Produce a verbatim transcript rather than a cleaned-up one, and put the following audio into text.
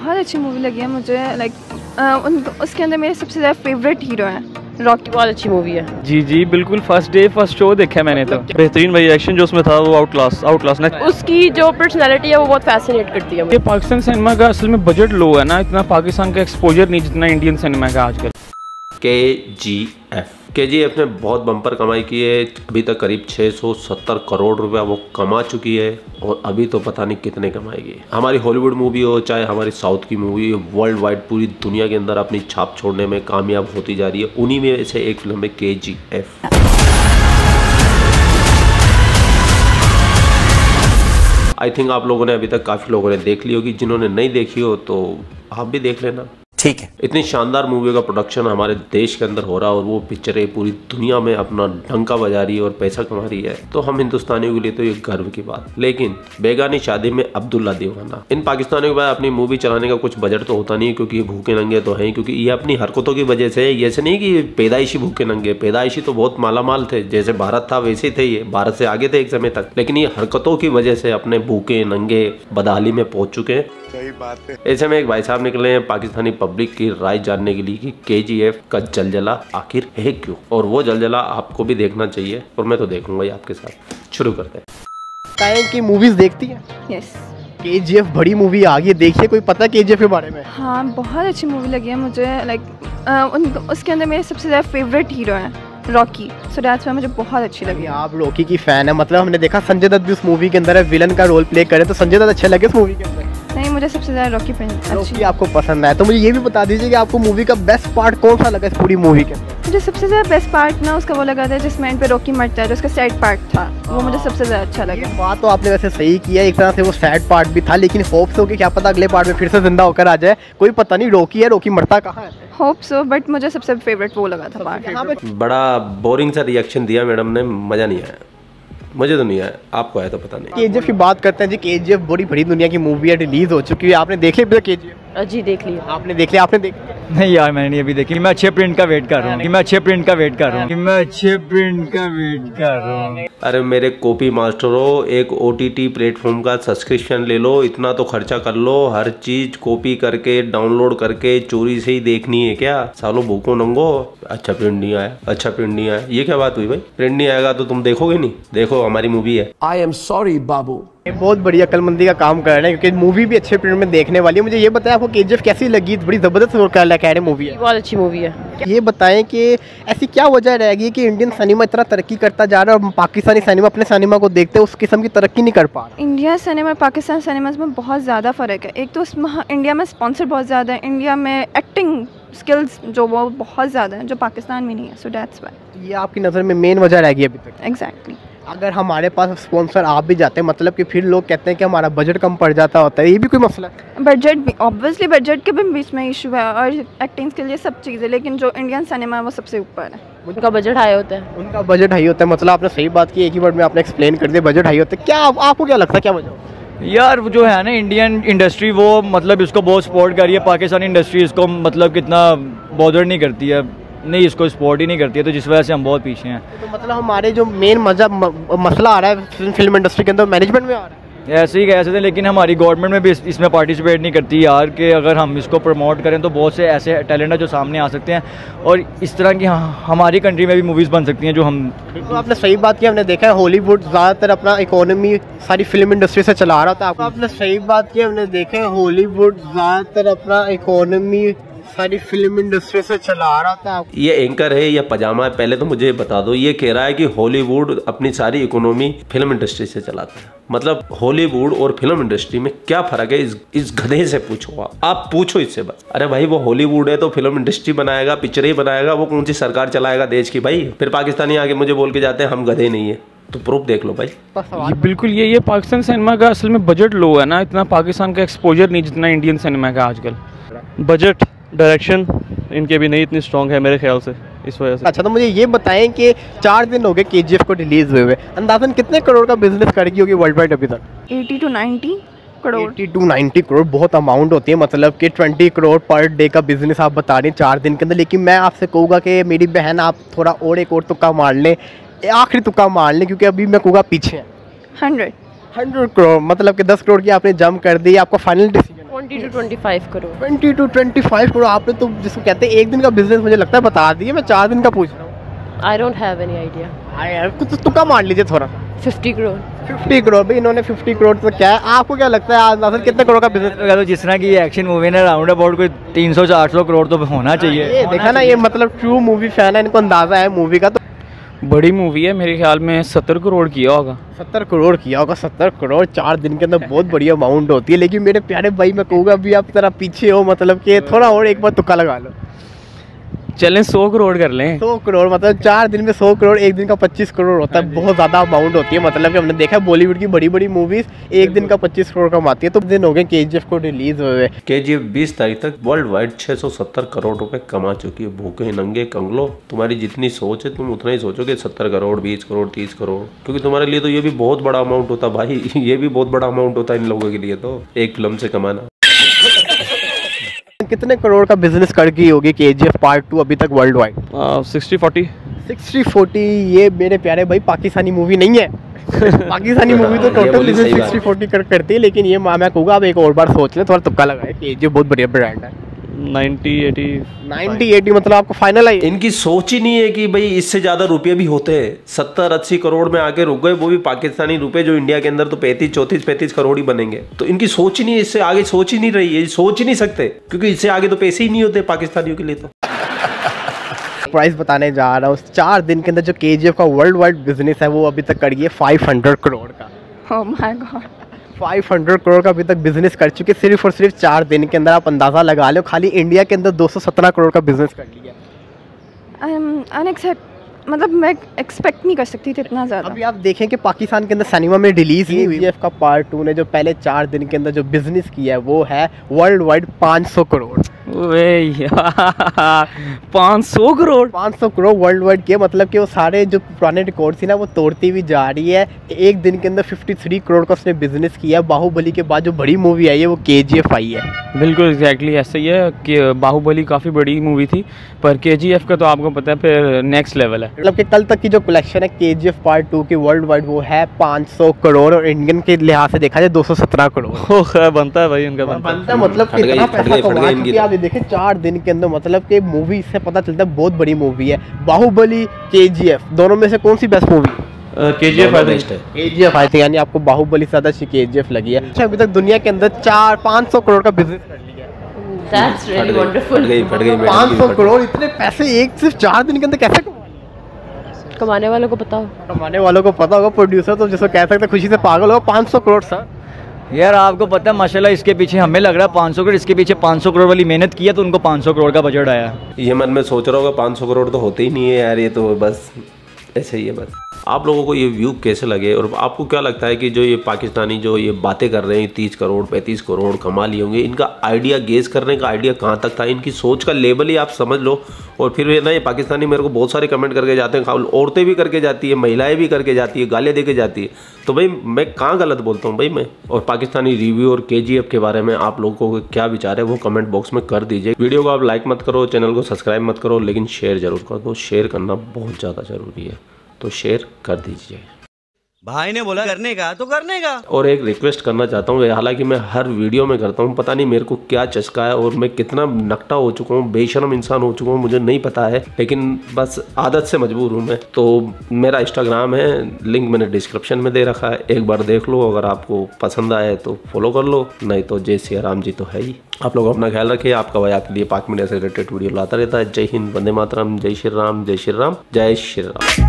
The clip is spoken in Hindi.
बहुत अच्छी मूवी लगी है मुझे। लाइक उसके अंदर मेरे सबसे ज़्यादा फेवरेट हीरो हैं रॉकी। बहुत अच्छी मूवी है। जी जी बिल्कुल, फर्स्ट डे फर्स्ट शो देखा है मैंने तो। बेहतरीन भाई, एक्शन जो उसमें था वो आउट क्लास आउट क्लास ना। उसकी जो पर्सनालिटी है वो बहुत फैसिनेट करती है। ये पाकिस्तान सिनेमा का असल में बजट लो है ना, इतना पाकिस्तान का एक्सपोजर नहीं जितना इंडियन सिनेमा का आजकल। के जी एफ के जी एफ ने बहुत बम्पर कमाई की है। अभी तक करीब छः सौ सत्तर करोड़ रुपया वो कमा चुकी है और अभी तो पता नहीं कितने कमाएगी। हमारी हॉलीवुड मूवी हो चाहे हमारी साउथ की मूवी हो, वर्ल्ड वाइड पूरी दुनिया के अंदर अपनी छाप छोड़ने में कामयाब होती जा रही है। उन्हीं में से एक फिल्म है के जी एफ। आई थिंक आप लोगों ने अभी तक काफ़ी लोगों ने देख ली होगी। जिन्होंने नहीं देखी हो तो आप भी देख लेना, ठीक है। इतनी शानदार मूवी का प्रोडक्शन हमारे देश के अंदर हो रहा है और वो पिक्चरें पूरी दुनिया में अपना डंका बजा रही है और पैसा कमा रही है, तो हम हिंदुस्तानियों के लिए तो ये गर्व की बात। लेकिन बेगानी शादी में अब्दुल्ला दीवाना, इन पाकिस्तानियों के पास अपनी मूवी चलाने का कुछ बजट तो होता नहीं है, क्योंकि ये भूखे नंगे तो हैं, क्योंकि ये अपनी हरकतों की वजह से, ऐसे नहीं कि पैदाइशी भूखे नंगे, पैदाइशी तो बहुत मालामाल थे, जैसे भारत था वैसे ही थे, ये भारत से आगे थे एक समय तक, लेकिन ये हरकतों की वजह से अपने भूखे नंगे बदहाली में पहुंच चुके हैं। सही बात है। ऐसे में एक भाई साहब निकले हैं पाकिस्तानी पब्लिक की राय जानने के लिए कि के जी एफ का जलजला आखिर है क्यों, और वो जलजला आपको भी देखना चाहिए और मैं तो देखूंगा ही आपके साथ। शुरू करते हैं। टाइम की मूवीज देखती हैं? यस। के जी एफ बड़ी मूवी आ गई, देखिए कोई पता के जी एफ के बारे में? हाँ, बहुत अच्छी मूवी लगी है मुझे। लाइक उसके अंदर मेरे सबसे ज़्यादा फेवरेट हीरो हैं रॉकी, सो दैट्स व्हाई मुझे बहुत अच्छी लगी। आप रॉकी की फैन है, मतलब हमने देखा संजय दत्त भी उस मूवी के अंदर है, विलन का रोल प्ले करे, तो संजय दत्त अच्छे लगे उस मूवी के अंदर? नहीं, मुझे सबसे ज़्यादा रॉकी पसंद। रॉकी आपको पसंद है, तो मुझे ये भी बता दीजिए कि आपको मूवी का बेस्ट पार्ट कौन सा लगा इस पूरी मूवी के अंदर? मुझे सबसे ज़्यादा बेस्ट पार्ट ना उसका वो लगा था जिसमें एंड पे रॉकी मरता है, जो उसका सैड पार्ट था, वो मुझे सबसे ज़्यादा अच्छा लगा। बात तो आपने वैसे सही किया, एक तरह से वो सैड पार्ट भी था, लेकिन होप्स हो कि क्या पता अगले पार्ट में फिर से जिंदा होकर आ जाए, कोई पता नहीं। रॉकी है, रॉकी मरता कहाँ है? होप सो, बट मुझे सबसे फेवरेट वो लगा था पार्ट। बड़ा बोरिंग सा रिएक्शन दिया मैडम ने, मज़ा नहीं आया। मुझे तो नहीं आया, आपको आया तो पता नहीं। के जी एफ की बात करते हैं जी। के जी एफ बड़ी बड़ी दुनिया की मूवी है, रिलीज हो चुकी है, आपने देख ली के जी एफ? जी देख लिया। आपने देख लिया? आपने देख नहीं यार, मैंने अभी देखी। मैं अच्छे प्रिंट का वेट कर रहा हूँ, मैं अच्छे प्रिंट का वेट कर रहा हूँ, मैं अच्छे प्रिंट का वेट कर रहा हूँ। अरे मेरे कॉपी मास्टरों, एक ओ टी टी प्लेटफॉर्म का सब्सक्रिप्शन ले लो, इतना तो खर्चा कर लो, हर चीज कॉपी करके डाउनलोड करके चोरी से ही देखनी है क्या? सालों भूखो नंगो। अच्छा प्रिंट नहीं आया, अच्छा प्रिंट नहीं आया, ये क्या बात हुई भाई? प्रिंट नहीं आएगा तो तुम देखोगे नहीं? देखो हमारी मूवी है। आई एम सॉरी बाबू। बहुत बड़ी अकलमंदी का काम कर रहे हैं, क्योंकि मूवी भी अच्छे प्रिंट में देखने वाली है। मुझे ये बताया आपको के जी एफ कैसी लगी? बड़ी जबरदस्त रोल कर रहा है मूवी है। बहुत अच्छी मूवी है। ये बताएं कि ऐसी क्या वजह रहेगी कि इंडियन सिनेमा इतना तरक्की करता जा रहा है और पाकिस्तानी सिनेमा अपने सिनेमा को देखते उस किस्म की तरक्की नहीं कर पा रहा? इंडिया सिनेमा और पाकिस्तान सिनेमा में बहुत ज़्यादा फ़र्क है। एक तो उसमें इंडिया में स्पॉन्सर बहुत ज़्यादा है, इंडिया में एक्टिंग स्किल्स जो वो बहुत ज़्यादा है, जो पाकिस्तान में नहीं है। सो दैट्स व्हाई ये आपकी नज़र में मेन वजह रहेगी अभी तक? एग्जैक्टली। अगर हमारे पास स्पॉन्सर आप भी जाते हैं, मतलब कि फिर लोग कहते हैं कि हमारा बजट कम पड़ जाता होता है, ये भी कोई मसला है? बजट भी ऑब्वियसली, बजट के भी बीच में इशू है और एक्टिंग के लिए सब चीज़ें, लेकिन जो इंडियन सिनेमा है वो सबसे ऊपर है। उनका बजट हाई होता है। उनका बजट हाई होता है, मतलब आपने सही बात की, एक ही वर्ड में आपने एक्सप्लेन कर दिया, बजट हाई होता है। क्या आपको क्या लगता है, क्या वजह? यार वो जो है ना इंडियन इंडस्ट्री, वो मतलब इसको बहुत सपोर्ट कर रही है, पाकिस्तानी इंडस्ट्री इसको मतलब कितना बॉदर नहीं करती है, नहीं इसको सपोर्ट ही नहीं करती है, तो जिस वजह से हम बहुत पीछे हैं। तो मतलब हमारे जो मेन मजा मसला आ रहा है फिल्म इंडस्ट्री के अंदर, मैनेजमेंट में आ रहा है? ऐसे ही कह सकते हैं, लेकिन हमारी गवर्नमेंट में भी इस, इसमें पार्टिसिपेट नहीं करती यार, कि अगर हम इसको प्रमोट करें तो बहुत से ऐसे टैलेंट है जो सामने आ सकते हैं और इस तरह की हमारी कंट्री में भी मूवीज़ बन सकती हैं जो हम। बिल्कुल आपने सही बात की। हमने देखा है हॉलीवुड ज़्यादातर अपना इकोनॉमी सारी फिल्म इंडस्ट्री से चला रहा था। आपने सही बात की। हमने देखा है हॉलीवुड ज़्यादातर अपना इकोनॉमी सारी फिल्म इंडस्ट्री से चला रहा था। ये एंकर है या पजामा है, पहले तो मुझे बता दो। ये कह रहा है कि हॉलीवुड अपनी सारी इकोनॉमी फिल्म इंडस्ट्री से चलाता है। मतलब हॉलीवुड और फिल्म इंडस्ट्री में क्या फर्क है? इस इस गधे से पूछो, आप आप पूछो इससे बस। अरे भाई वो हॉलीवुड है तो फिल्म इंडस्ट्री बनाएगा, पिक्चर ही बनाएगा, वो कौन सी सरकार चलाएगा देश की भाई? फिर पाकिस्तानी आगे मुझे बोल के जाते हैं हम गधे नहीं है, तो प्रूफ देख लो भाई। ये बिल्कुल ये ये पाकिस्तान सिनेमा का असल में बजट लो है ना, इतना पाकिस्तान का एक्सपोजर नहीं जितना इंडियन सिनेमा का आजकल। बजट, डायरेक्शन इनके भी नहीं इतनी स्ट्रॉन्ग है मेरे ख्याल से, इस वजह से। अच्छा तो मुझे ये बताएं कि चार दिन हो गए के जी एफ को रिलीज हुए हुए, अंदाजन कितने करोड़ का बिजनेस करेगी होगी वर्ल्ड वाइड अभी तक? Eighty to ninety crore. Eighty to ninety crore बहुत अमाउंट होती है, मतलब कि ट्वेंटी करोड़ पर डे का बिजनेस आप बता रहे हैं चार दिन के अंदर। लेकिन मैं आपसे कहूँगा कि मेरी बहन आप थोड़ा और एक और तुक्का मार लें, आखिरी तुक्का मार लें, क्योंकि अभी मैं कहूँगा पीछे हैं। हंड्रेड हंड्रेड करोड़ मतलब कि दस करोड़ की आपने जंप कर दी, आपका final decision? Twenty to twenty five crore twenty to twenty five crore आपने तो जिसको कहते हैं एक दिन का बिजनेस मुझे लगता है बता दिए, मैं चार दिन का पूछ रहा हूँ। I don't have any idea. हाँ यार कुछ तुक्का मान लीजिए थोड़ा। फिफ्टी करोड़ फिफ्टी करोड़ भाई इन्होंने फिफ्टी करोड़ तो क्या है, आपको क्या लगता है आज असल कितने करोड़ का बिजनेस? तो जिस तरह की एक्शन मूवी है ना राउंड अबाउट कोई तीन सौ चार सौ करोड़ तो होना चाहिए। ये देखा ना, ये मतलब ट्रू मूवी फैन है, इनको अंदाजा है मूवी का। तो बड़ी मूवी है, मेरे ख्याल में सत्तर करोड़ किया होगा। सत्तर करोड़ किया होगा। सत्तर करोड़ चार दिन के अंदर बहुत बड़ी अमाउंट होती है। लेकिन मेरे प्यारे भाई मैं कहूँगा अभी आप जरा पीछे हो, मतलब कि थोड़ा और एक बार तुक्का लगा लो। चलें सौ करोड़ कर लें। सौ करोड़ मतलब चार दिन में सौ करोड़, एक दिन का पच्चीस करोड़ होता है। बहुत ज़्यादा अमाउंट होती है। मतलब कि हमने देखा है बॉलीवुड की बड़ी बड़ी मूवीज एक दिन का पच्चीस करोड़ कमाती है। तो दिन हो गए केजीएफ को रिलीज हुए। केजीएफ बीस तारीख तक वर्ल्ड वाइड छह सौ सत्तर करोड़ रुपए कमा चुकी है। भूखे नंगे कंगलो, तुम्हारी जितनी सोच है तुम उतना ही सोचो कि सत्तर करोड़ बीस करोड़ तीस करोड़, क्योंकि तुम्हारे लिए तो ये भी बहुत बड़ा अमाउंट होता है भाई। ये भी बहुत बड़ा अमाउंट होता है इन लोगों के लिए तो, एक फिल्म से कमाना। कितने करोड़ का बिजनेस कर गई होगी केजीएफ पार्ट टू अभी तक world wide? Sixty forty sixty forty ये मेरे प्यारे भाई पाकिस्तानी मूवी नहीं है। पाकिस्तानी मूवी तो टोटल बिजनेस सिक्सटी फोर्टी कर करती है। लेकिन ये मैं कहूँगा आप एक और बार सोच लें, थोड़ा तुक्का लगाए। केजीएफ बहुत बढ़िया ब्रांड है। नाइन्टी एटी नाइन्टी एटी मतलब आपको फाइनल है? इनकी सोच ही नहीं है कि भाई इससे ज्यादा रुपये भी होते हैं। सत्तर अस्सी करोड़ में आके रुक गए, वो भी पाकिस्तानी रुपए जो इंडिया के अंदर तो पैंतीस चौंतीस पैंतीस करोड़ ही बनेंगे। तो इनकी सोच ही नहीं है, इससे आगे सोच ही नहीं रही है, सोच ही नहीं सकते, क्योंकि इससे आगे तो पैसे ही नहीं होते पाकिस्तानियों के लिए। तो प्राइस बताने जा रहा हूँ, चार दिन के अंदर जो केजीएफ का वर्ल्ड वाइड बिजनेस है वो अभी तक कर गई है फाइव हंड्रेड करोड़ का। Oh my god, five hundred crore का अभी तक बिजनेस कर चुके सिर्फ और सिर्फ चार दिन के अंदर। आप अंदाजा लगा लो, खाली इंडिया के अंदर दो सौ सत्रह करोड़ का बिजनेस कर लिया। आई एम अनएक्सेप्ट, मतलब मैं एक्सपेक्ट नहीं कर सकती थी इतना ज़्यादा। अभी आप देखें कि पाकिस्तान के अंदर सिनेमा में रिलीज हुई केजीएफ का पार्ट टू ने जो पहले चार दिन के अंदर जो बिजनेस किया है वो है वर्ल्ड वाइड पाँच सौ करोड़। पाँच सौ करोड़ पाँच सौ करोड़ वर्ल्ड वाइड के, मतलब कि वो सारे जो पुराने रिकॉर्ड थी ना वो तोड़ती हुई जा रही है। एक दिन के अंदर तिरेपन करोड़ का उसने बिजनेस किया। बाहुबली के बाद जो बड़ी मूवी आई है वो केजीएफ आई है। बिल्कुल एग्जैक्टली ऐसा ही है कि बाहुबली काफ़ी बड़ी मूवी थी, पर केजीएफ का तो आपको पता है फिर नेक्स्ट लेवल है। मतलब कि कल तक की जो कलेक्शन है केजीएफ पार्ट टू की वर्ल्ड वाइड वो है पाँच सौ करोड़ और इंडियन के लिहाज से देखा जाए दो सौ सत्रह करोड़ बनता है भाई इनका बनता है। मतलब कितना पैसा कमा चुकी है आप देखें चार दिन के अंदर। मतलब कि मूवी इससे पता चलता है बहुत बड़ी मूवी है। बाहुबली केजीएफ दोनों में से कौन सी बेस्ट मूवी? केजीएफ बेस्ट है। केजीएफ आई थिंक, यानी आपको बाहुबली से ज्यादा केजीएफ लगी है। अच्छा अभी तक दुनिया के अंदर चार पाँच सौ करोड़ का बिजनेस कर लिया। That's really wonderful. पाँच सौ करोड़ इतने पैसे एक सिर्फ चार दिन के अंदर कैसे कमाने वालों को पता हो। कमाने वालों को पता होगा, प्रोड्यूसर तो जिसको कह सकते खुशी से पागल होगा। पाँच सौ करोड़ सर यार आपको पता है माशाल्लाह इसके पीछे हमें लग रहा है पाँच सौ करोड़, इसके पीछे पाँच सौ करोड़ वाली मेहनत की है तो उनको पाँच सौ करोड़ का बजट आया। ये मन में सोच रहा होगा पाँच सौ करोड़ तो होते ही नहीं है यार, ये तो बस ऐसे ही है। बस आप लोगों को ये व्यू कैसे लगे और आपको क्या लगता है कि जो ये पाकिस्तानी जो ये बातें कर रहे हैं तीस करोड़ पैंतीस करोड़ कमा लिए होंगे, इनका आइडिया गेस करने का आइडिया कहाँ तक था? इनकी सोच का लेवल ही आप समझ लो। और फिर ना ये पाकिस्तानी मेरे को बहुत सारे कमेंट करके जाते हैं, औरतें भी करके जाती है, महिलाएं भी करके जाती है, गालियाँ दे के जाती है। तो भाई मैं कहाँ गलत बोलता हूँ भाई मैं? और पाकिस्तानी रिव्यू और केजीएफ के बारे में आप लोगों को क्या विचार है वो कमेंट बॉक्स में कर दीजिए। वीडियो को आप लाइक मत करो, चैनल को सब्सक्राइब मत करो, लेकिन शेयर जरूर कर दो। शेयर करना बहुत ज़्यादा ज़रूरी है, तो शेयर कर दीजिए। भाई ने बोला करने का तो करने का। और एक रिक्वेस्ट करना चाहता हूँ, हालांकि मैं हर वीडियो में करता हूँ, पता नहीं मेरे को क्या चस्का है और मैं कितना नकटा हो चुका हूँ, बेशरम इंसान हो चुका हूँ, मुझे नहीं पता है, लेकिन बस आदत से मजबूर हूँ मैं। तो मेरा इंस्टाग्राम है, लिंक मैंने डिस्क्रिप्शन में दे रखा है, एक बार देख लो। अगर आपको पसंद आए तो फॉलो कर लो, नहीं तो जय सिया राम जी तो है ही। आप लोग अपना ख्याल रखिए। आपका भाई आपके लिए पाक मीडिया से रिलेटेड वीडियो लाता रहता है। जय हिंद, वंदे मातरम, जय श्री राम, जय श्री राम, जय श्री राम।